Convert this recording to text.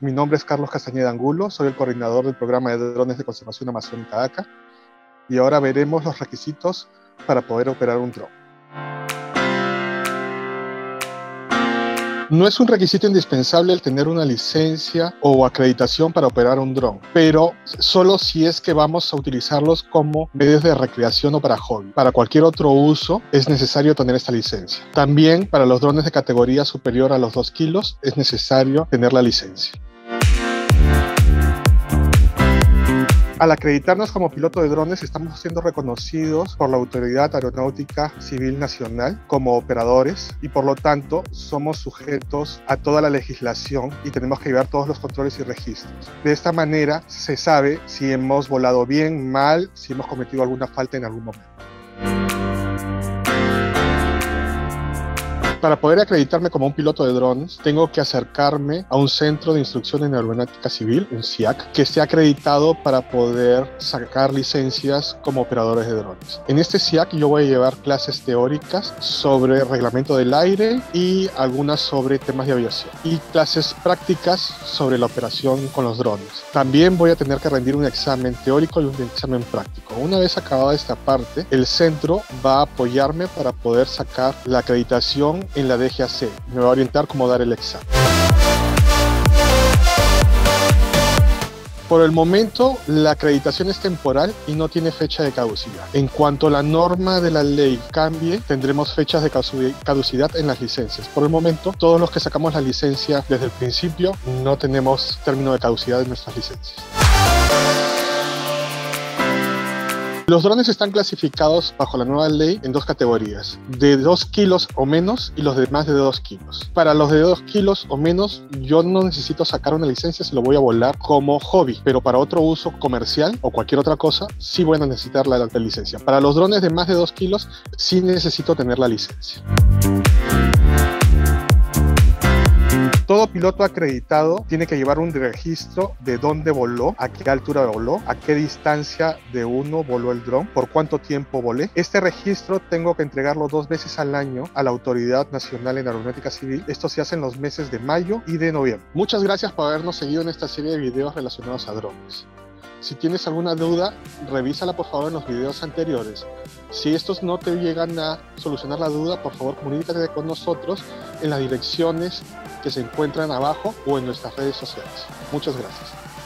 Mi nombre es Carlos Castañeda Angulo, soy el coordinador del programa de drones de conservación amazónica ACA y ahora veremos los requisitos para poder operar un dron. No es un requisito indispensable el tener una licencia o acreditación para operar un dron, pero solo si es que vamos a utilizarlos como medios de recreación o para hobby. Para cualquier otro uso es necesario tener esta licencia. También para los drones de categoría superior a los 2 kilos es necesario tener la licencia. Al acreditarnos como piloto de drones, estamos siendo reconocidos por la Autoridad Aeronáutica Civil Nacional como operadores y por lo tanto somos sujetos a toda la legislación y tenemos que llevar todos los controles y registros. De esta manera se sabe si hemos volado bien, mal, si hemos cometido alguna falta en algún momento. Para poder acreditarme como un piloto de drones, tengo que acercarme a un centro de instrucción en aeronáutica civil, un CIAC, que esté acreditado para poder sacar licencias como operadores de drones. En este CIAC yo voy a llevar clases teóricas sobre reglamento del aire y algunas sobre temas de aviación y clases prácticas sobre la operación con los drones. También voy a tener que rendir un examen teórico y un examen práctico. Una vez acabada esta parte, el centro va a apoyarme para poder sacar la acreditación en la DGAC. Me va a orientar cómo dar el examen. Por el momento, la acreditación es temporal y no tiene fecha de caducidad. En cuanto la norma de la ley cambie, tendremos fechas de caducidad en las licencias. Por el momento, todos los que sacamos la licencia desde el principio no tenemos término de caducidad en nuestras licencias. Los drones están clasificados bajo la nueva ley en 2 categorías, de 2 kilos o menos y los de más de 2 kilos. Para los de 2 kilos o menos, yo no necesito sacar una licencia si lo voy a volar como hobby, pero para otro uso comercial o cualquier otra cosa, sí voy a necesitar la licencia. Para los drones de más de 2 kilos, sí necesito tener la licencia. Todo piloto acreditado tiene que llevar un registro de dónde voló, a qué altura voló, a qué distancia de uno voló el dron, por cuánto tiempo volé. Este registro tengo que entregarlo 2 veces al año a la Autoridad Nacional en Aeronáutica Civil. Esto se hace en los meses de mayo y de noviembre. Muchas gracias por habernos seguido en esta serie de videos relacionados a drones. Si tienes alguna duda, revísala por favor en los videos anteriores. Si estos no te llegan a solucionar la duda, por favor comunícate con nosotros en las direcciones que se encuentran abajo o en nuestras redes sociales. Muchas gracias.